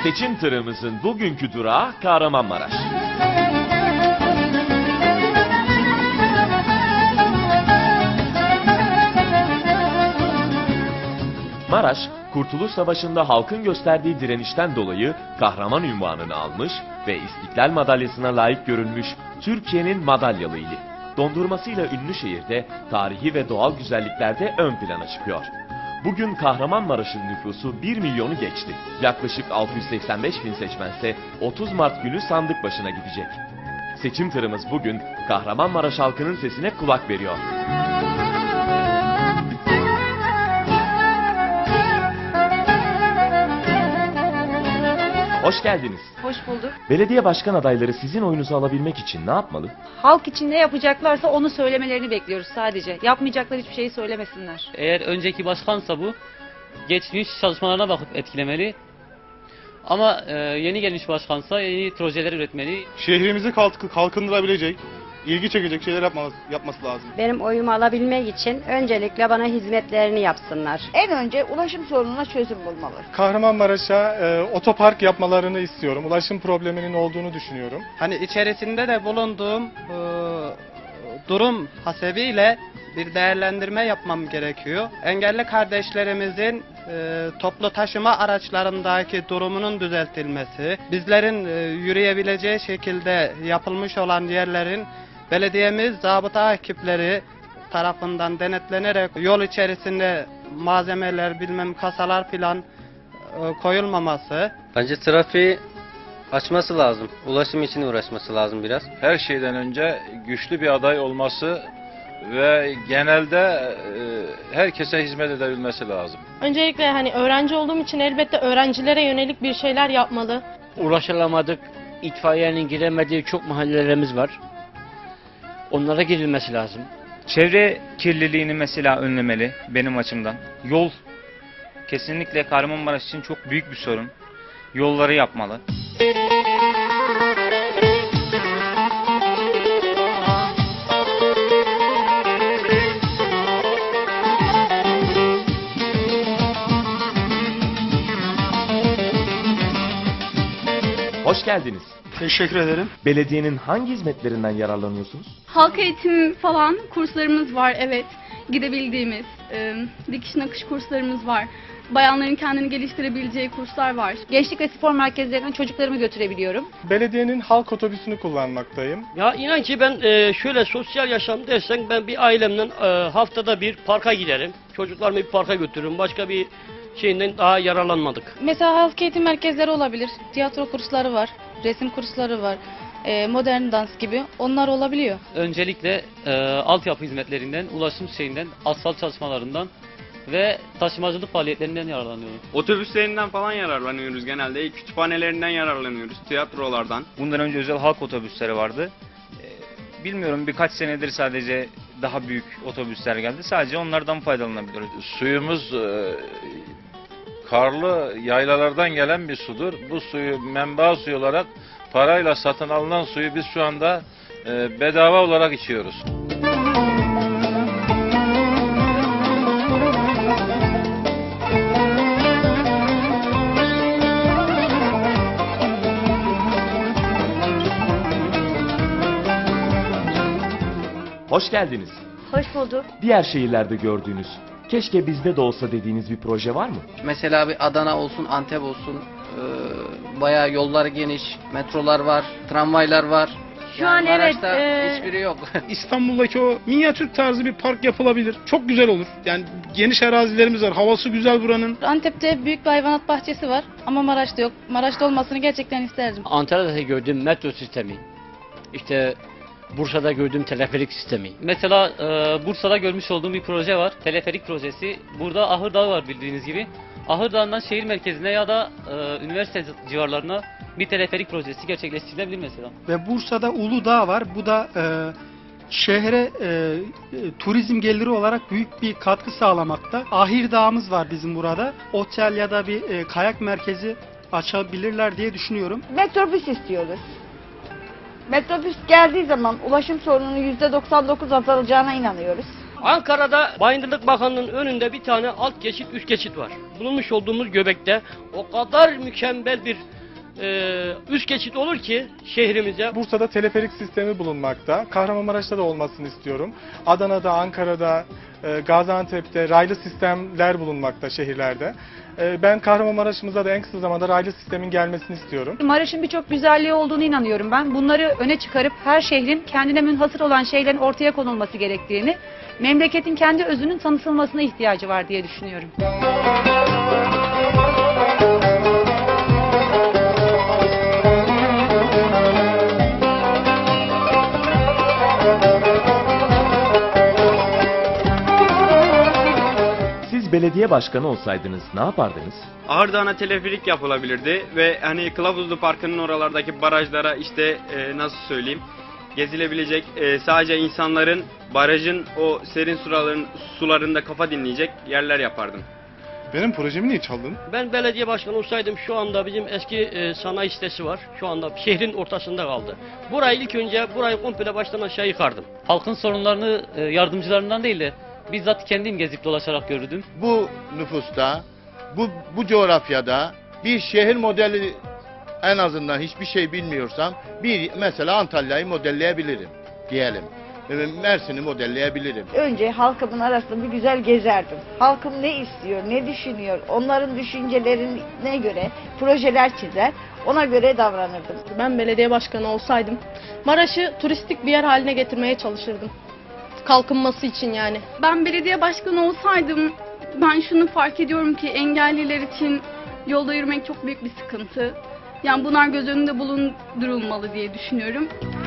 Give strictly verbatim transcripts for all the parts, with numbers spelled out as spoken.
Seçim tırımızın bugünkü durağı Kahramanmaraş. Maraş, Kurtuluş Savaşı'nda halkın gösterdiği direnişten dolayı kahraman unvanını almış ve İstiklal Madalyası'na layık görülmüş Türkiye'nin madalyalı ili. Dondurmasıyla ünlü şehirde tarihi ve doğal güzelliklerde ön plana çıkıyor. Bugün Kahramanmaraş'ın nüfusu bir milyonu geçti. Yaklaşık altı yüz seksen beş bin seçmense otuz Mart günü sandık başına gidecek. Seçim tırımız bugün Kahramanmaraş halkının sesine kulak veriyor. Hoş geldiniz. Hoş bulduk. Belediye başkan adayları sizin oyunuzu alabilmek için ne yapmalı? Halk için ne yapacaklarsa onu söylemelerini bekliyoruz sadece. Yapmayacaklar hiçbir şeyi söylemesinler. Eğer önceki başkansa bu, geçmiş çalışmalarına bakıp etkilemeli. Ama e, yeni gelmiş başkansa yeni projeler üretmeli. Şehrimizi kalk kalkındırabilecek, ilgi çekecek şeyler yapması, yapması lazım. Benim oyumu alabilmek için öncelikle bana hizmetlerini yapsınlar. En önce ulaşım sorununa çözüm bulmalı. Kahramanmaraş'a e, otopark yapmalarını istiyorum. Ulaşım probleminin olduğunu düşünüyorum. Hani içerisinde de bulunduğum e, durum hasebiyle bir değerlendirme yapmam gerekiyor. Engelli kardeşlerimizin e, toplu taşıma araçlarındaki durumunun düzeltilmesi, bizlerin e, yürüyebileceği şekilde yapılmış olan yerlerin belediyemiz zabıta ekipleri tarafından denetlenerek yol içerisinde malzemeler, bilmem kasalar filan e, koyulmaması. Bence trafiği açması lazım. Ulaşım için uğraşması lazım biraz. Her şeyden önce güçlü bir aday olması ve genelde e, herkese hizmet edebilmesi lazım. Öncelikle hani öğrenci olduğum için elbette öğrencilere yönelik bir şeyler yapmalı. Ulaşılamadık, itfaiyenin giremediği çok mahallelerimiz var. Onlara girilmesi lazım. Çevre kirliliğini mesela önlemeli benim açımdan. Yol kesinlikle Kahramanmaraş için çok büyük bir sorun. Yolları yapmalı. Hoş geldiniz. Teşekkür ederim. Belediyenin hangi hizmetlerinden yararlanıyorsunuz? Halk eğitim falan kurslarımız var, evet. Gidebildiğimiz, e, dikiş nakış kurslarımız var. Bayanların kendini geliştirebileceği kurslar var. Gençlik ve spor merkezlerine çocuklarımı götürebiliyorum. Belediyenin halk otobüsünü kullanmaktayım. Ya inan ki ben e, şöyle sosyal yaşam dersen ben bir ailemden e, haftada bir parka giderim. Çocuklarımı bir parka götürürüm. Başka bir şeyinden daha yararlanmadık. Mesela halk eğitim merkezleri olabilir. Tiyatro kursları var, resim kursları var, e, modern dans gibi. Onlar olabiliyor. Öncelikle e, altyapı hizmetlerinden, ulaşım şeyinden, asfalt çalışmalarından ve taşımacılık faaliyetlerinden yararlanıyoruz. Otobüslerinden falan yararlanıyoruz genelde. Kütüphanelerinden yararlanıyoruz, tiyatrolardan. Bundan önce özel halk otobüsleri vardı. Ee, Bilmiyorum birkaç senedir sadece daha büyük otobüsler geldi. Sadece onlardan faydalanabiliyoruz. Suyumuz e, karlı yaylalardan gelen bir sudur. Bu suyu menba suyu olarak parayla satın alınan suyu biz şu anda e, bedava olarak içiyoruz. Hoş geldiniz. Hoş bulduk. Diğer şehirlerde gördüğünüz, keşke bizde de olsa dediğiniz bir proje var mı? Mesela bir Adana olsun, Antep olsun, e, bayağı yollar geniş, metrolar var, tramvaylar var. Şu an evet, Maraş'ta e, hiçbiri yok. İstanbul'daki o minyatür tarzı bir park yapılabilir. Çok güzel olur. Yani geniş arazilerimiz var. Havası güzel buranın. Antep'te büyük bir hayvanat bahçesi var ama Maraş'ta yok. Maraş'ta olmasını gerçekten isterdim. Antalya'da gördüğüm metro sistemi, işte Bursa'da gördüğüm teleferik sistemi. Mesela e, Bursa'da görmüş olduğum bir proje var. Teleferik projesi. Burada Ahır Dağı var bildiğiniz gibi. Ahır Dağı'ndan şehir merkezine ya da e, üniversite civarlarına bir teleferik projesi gerçekleştirilebilir mesela. Ve Bursa'da Uludağ var. Bu da e, şehre e, e, turizm geliri olarak büyük bir katkı sağlamakta. Ahir Dağımız var bizim burada. Otel ya da bir e, kayak merkezi açabilirler diye düşünüyorum. Metrobüs istiyoruz. Metrobüs geldiği zaman ulaşım sorununun yüzde doksan dokuz azalacağına inanıyoruz. Ankara'da Bayındırlık Bakanlığı'nın önünde bir tane alt geçit, üst geçit var. Bulunmuş olduğumuz Göbek'te o kadar mükemmel bir e, üst geçit olur ki şehrimize. Bursa'da teleferik sistemi bulunmakta. Kahramanmaraş'ta da olmasını istiyorum. Adana'da, Ankara'da, e, Gaziantep'te raylı sistemler bulunmakta şehirlerde. E, ben Kahramanmaraş'ımıza da en kısa zamanda raylı sistemin gelmesini istiyorum. Maraş'ın birçok güzelliği olduğunu inanıyorum ben. Bunları öne çıkarıp her şehrin kendine münhasır olan şeylerin ortaya konulması gerektiğini, memleketin kendi özünün tanıtılmasına ihtiyacı var diye düşünüyorum. Siz belediye başkanı olsaydınız ne yapardınız? Ahırdağ'ına teleferik yapılabilirdi ve hani Kılavuzlu Parkı'nın oralardaki barajlara işte e, nasıl söyleyeyim gezilebilecek e, sadece insanların barajın o serin suların sularında kafa dinleyecek yerler yapardım. Benim projemi niye çaldın? Ben belediye başkanı olsaydım şu anda bizim eski e, sanayi sitesi var. Şu anda şehrin ortasında kaldı. Burayı ilk önce burayı komple baştan aşağı yıkardım. Halkın sorunlarını e, yardımcılarından değil de bizzat kendim gezip dolaşarak gördüm. Bu nüfusta, bu, bu coğrafyada bir şehir modeli en azından hiçbir şey bilmiyorsam bir mesela Antalya'yı modelleyebilirim diyelim. Mersin'i modelleyebilirim. Önce halkımın arasında bir güzel gezerdim. Halkım ne istiyor, ne düşünüyor, onların düşüncelerine göre projeler çizer, ona göre davranırdım. Ben belediye başkanı olsaydım Maraş'ı turistik bir yer haline getirmeye çalışırdım. Kalkınması için yani. Ben belediye başkanı olsaydım ben şunu fark ediyorum ki engelliler için yolda yürümek çok büyük bir sıkıntı. Yani bunlar göz önünde bulundurulmalı diye düşünüyorum.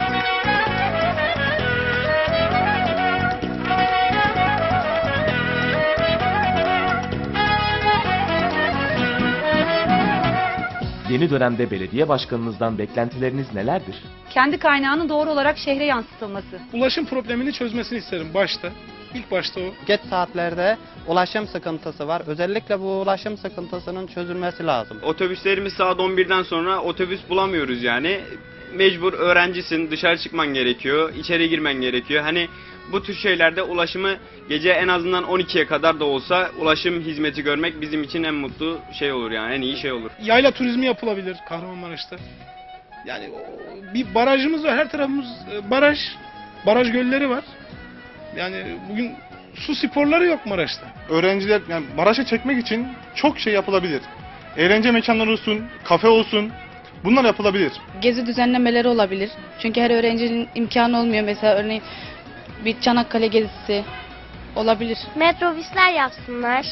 Yeni dönemde belediye başkanınızdan beklentileriniz nelerdir? Kendi kaynağının doğru olarak şehre yansıtılması. Ulaşım problemini çözmesini isterim başta. İlk başta o. Geç saatlerde ulaşım sıkıntısı var. Özellikle bu ulaşım sıkıntısının çözülmesi lazım. Otobüslerimiz saat on birden sonra otobüs bulamıyoruz yani. Mecbur öğrencisin, dışarı çıkman gerekiyor, içeri girmen gerekiyor. Hani bu tür şeylerde ulaşımı gece en azından on ikiye kadar da olsa ulaşım hizmeti görmek bizim için en mutlu şey olur yani en iyi şey olur. Yayla turizmi yapılabilir Kahramanmaraş'ta. Yani bir barajımız var, her tarafımız baraj, baraj gölleri var. Yani bugün su sporları yok Maraş'ta. Öğrenciler yani Maraş'a çekmek için çok şey yapılabilir. Eğlence mekanları olsun, kafe olsun. Bunlar yapılabilir. Gezi düzenlemeleri olabilir. Çünkü her öğrencinin imkanı olmuyor. Mesela örneğin bir Çanakkale gezisi olabilir. Metrobüsler yapsınlar.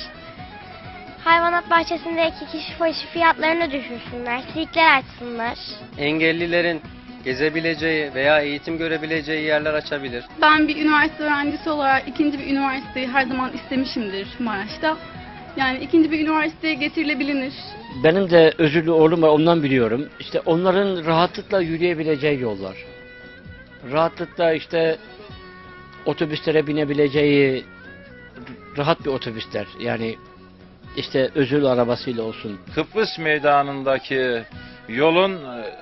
Hayvanat bahçesindeki kişi başı fiyatlarını düşürsünler. Sirkler açsınlar. Engellilerin gezebileceği veya eğitim görebileceği yerler açabilir. Ben bir üniversite öğrencisi olarak ikinci bir üniversiteyi her zaman istemişimdir Maraş'ta. Yani ikinci bir üniversiteye getirilebilir. Benim de özürlü oğlum var, ondan biliyorum. İşte onların rahatlıkla yürüyebileceği yollar. Rahatlıkla işte otobüslere binebileceği rahat bir otobüsler. Yani işte özürlü arabasıyla olsun. Kıbrıs Meydanı'ndaki yolun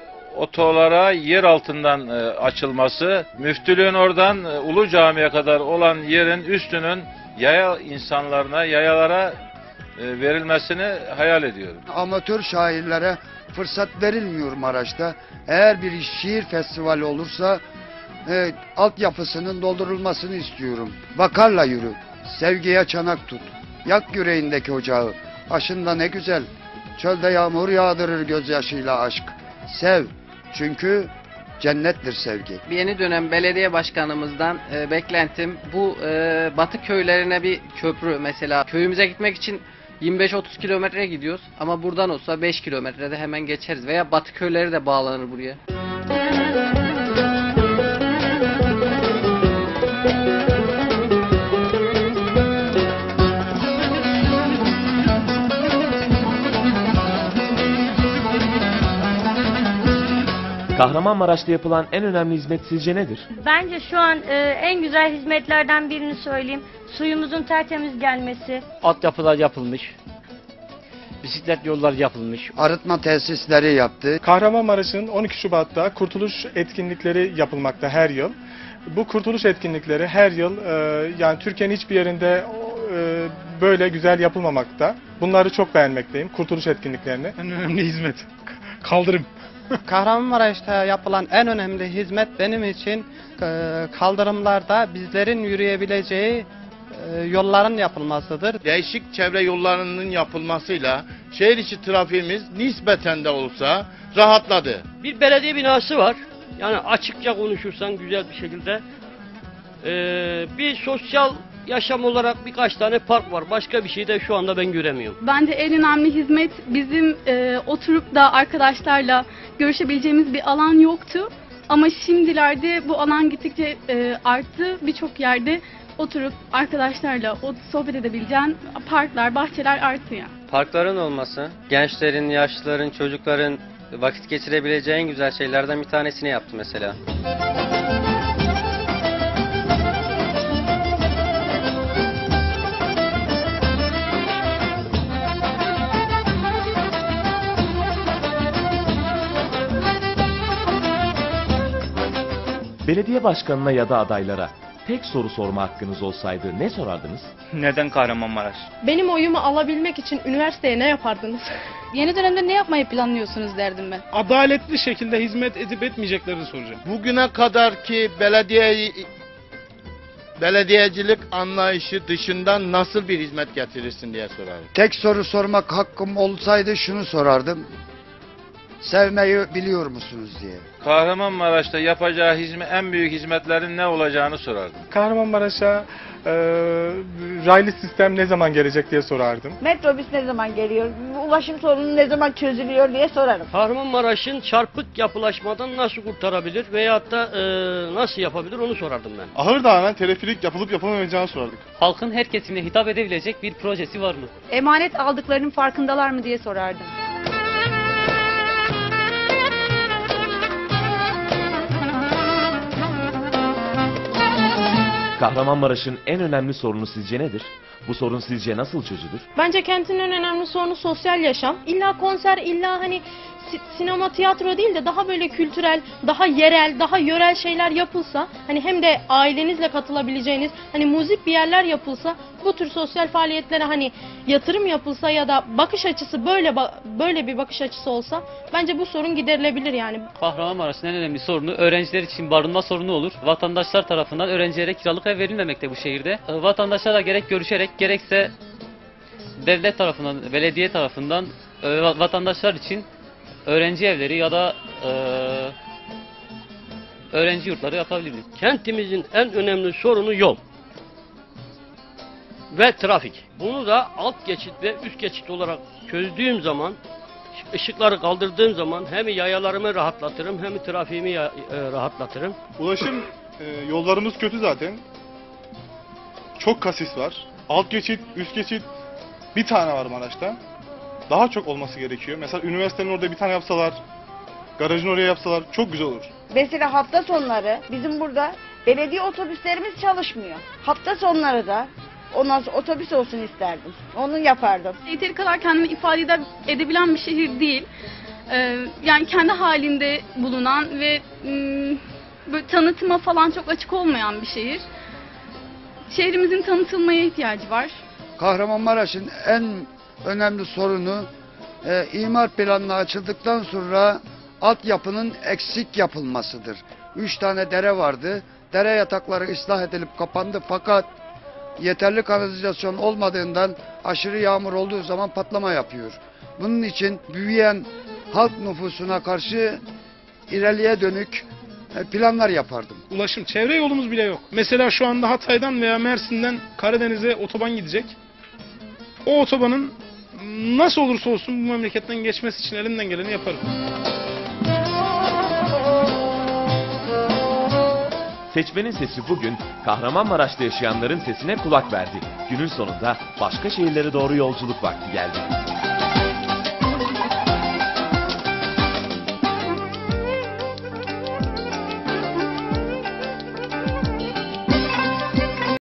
otolara yer altından açılması, müftülüğün oradan Ulu Cami'ye kadar olan yerin üstünün yaya insanlarına, yayalara verilmesini hayal ediyorum. Amatör şairlere fırsat verilmiyor Maraş'ta. Eğer bir şiir festivali olursa e, altyapısının doldurulmasını istiyorum. Vakarla yürü, sevgiye çanak tut. Yak yüreğindeki ocağı, başında ne güzel. Çölde yağmur yağdırır gözyaşıyla aşk. Sev, çünkü cennettir sevgi. Yeni dönem belediye başkanımızdan e, beklentim bu e, batı köylerine bir köprü mesela. Köyümüze gitmek için yirmi beş otuz kilometre gidiyoruz ama buradan olsa beş kilometrede hemen geçeriz veya batı köyleri de bağlanır buraya. Kahramanmaraş'ta yapılan en önemli hizmet sizce nedir? Bence şu an e, en güzel hizmetlerden birini söyleyeyim. Suyumuzun tertemiz gelmesi. Altyapılar yapılmış. bisiklet yolları yapılmış. Arıtma tesisleri yaptı. Kahramanmaraş'ın on iki Şubat'ta kurtuluş etkinlikleri yapılmakta her yıl. Bu kurtuluş etkinlikleri her yıl e, yani Türkiye'nin hiçbir yerinde e, böyle güzel yapılmamakta. Bunları çok beğenmekteyim, kurtuluş etkinliklerini. En önemli hizmet. Kaldırım. Kahramanmaraş'ta yapılan en önemli hizmet benim için e, kaldırımlarda bizlerin yürüyebileceği e, yolların yapılmasıdır. Değişik çevre yollarının yapılmasıyla şehir içi trafiğimiz nispeten de olsa rahatladı. Bir belediye binası var. Yani açıkça konuşursan güzel bir şekilde. Ee, bir sosyal yaşam olarak birkaç tane park var. Başka bir şey de şu anda ben göremiyorum. Bence en önemli hizmet bizim e, oturup da arkadaşlarla görüşebileceğimiz bir alan yoktu. Ama şimdilerde bu alan gittikçe e, arttı. Birçok yerde oturup arkadaşlarla o, sohbet edebileceğin parklar, bahçeler arttı yani. Parkların olması, gençlerin, yaşlıların, çocukların vakit geçirebileceği en güzel şeylerden bir tanesini yaptı mesela. Belediye başkanına ya da adaylara tek soru sorma hakkınız olsaydı ne sorardınız? Neden Kahramanmaraş? Benim oyumu alabilmek için üniversiteye ne yapardınız? Yeni dönemde ne yapmayı planlıyorsunuz derdim ben. Adaletli şekilde hizmet edip etmeyeceklerini soracağım. Bugüne kadar ki belediye belediyecilik anlayışı dışından nasıl bir hizmet getirirsin diye sorarım. Tek soru sormak hakkım olsaydı şunu sorardım. Sevmeyi biliyor musunuz diye. Kahramanmaraş'ta yapacağı hizmet, en büyük hizmetlerin ne olacağını sorardım. Kahramanmaraş'a e, raylı sistem ne zaman gelecek diye sorardım. Metrobüs ne zaman geliyor? Ulaşım sorunu ne zaman çözülüyor diye sorarım. Kahramanmaraş'ın çarpık yapılaşmadan nasıl kurtarabilir veyahut da e, nasıl yapabilir onu sorardım ben. Ahırdağ'ına teleferik yapılıp yapılamayacağını sorardık. Halkın her kesimine hitap edebilecek bir projesi var mı? Emanet aldıklarının farkındalar mı diye sorardım. Kahramanmaraş'ın en önemli sorunu sizce nedir? Bu sorun sizce nasıl çözülür? Bence kentin en önemli sorunu sosyal yaşam. İlla konser, illa hani sinema, tiyatro değil de daha böyle kültürel, daha yerel, daha yörel şeyler yapılsa, hani hem de ailenizle katılabileceğiniz, hani müzik bir yerler yapılsa, bu tür sosyal faaliyetlere hani yatırım yapılsa ya da bakış açısı böyle böyle bir bakış açısı olsa, bence bu sorun giderilebilir yani. Kahramanmaraş'ın en önemli sorunu öğrenciler için barınma sorunu olur. Vatandaşlar tarafından öğrencilere kiralık ev verilmemekte bu şehirde. Vatandaşlarla gerek görüşerek gerekse devlet tarafından, belediye tarafından vatandaşlar için öğrenci evleri ya da e, öğrenci yurtları yapabiliriz. Kentimizin en önemli sorunu yol ve trafik. Bunu da alt geçit ve üst geçit olarak çözdüğüm zaman, ışıkları kaldırdığım zaman hem yayalarımı rahatlatırım hem trafiğimi ya, e, rahatlatırım. Ulaşım e, yollarımız kötü zaten. Çok kasis var. Alt geçit, üst geçit bir tane var Maraş'ta. Daha çok olması gerekiyor. Mesela üniversitenin orada bir tane yapsalar, garajın oraya yapsalar çok güzel olur. Mesela hafta sonları bizim burada belediye otobüslerimiz çalışmıyor. Hafta sonları da ondan sonra otobüs olsun isterdim. Onu yapardım. Yeteri kadar kendini ifade edebilen bir şehir değil. Ee, yani kendi halinde bulunan ve ım, böyle tanıtıma falan çok açık olmayan bir şehir. Şehrimizin tanıtılmaya ihtiyacı var. Kahramanmaraş'ın en önemli sorunu e, imar planına açıldıktan sonra altyapının eksik yapılmasıdır. Üç tane dere vardı. Dere yatakları ıslah edilip kapandı fakat yeterli kanalizasyon olmadığından aşırı yağmur olduğu zaman patlama yapıyor. Bunun için büyüyen halk nüfusuna karşı ileriye dönük planlar yapardım. Ulaşım, çevre yolumuz bile yok. Mesela şu anda Hatay'dan veya Mersin'den Karadeniz'e otoban gidecek. O otobanın nasıl olursa olsun bu memleketten geçmesi için elimden geleni yaparım. Seçmenin sesi bugün Kahramanmaraş'ta yaşayanların sesine kulak verdi. Günün sonunda başka şehirlere doğru yolculuk vakti geldi.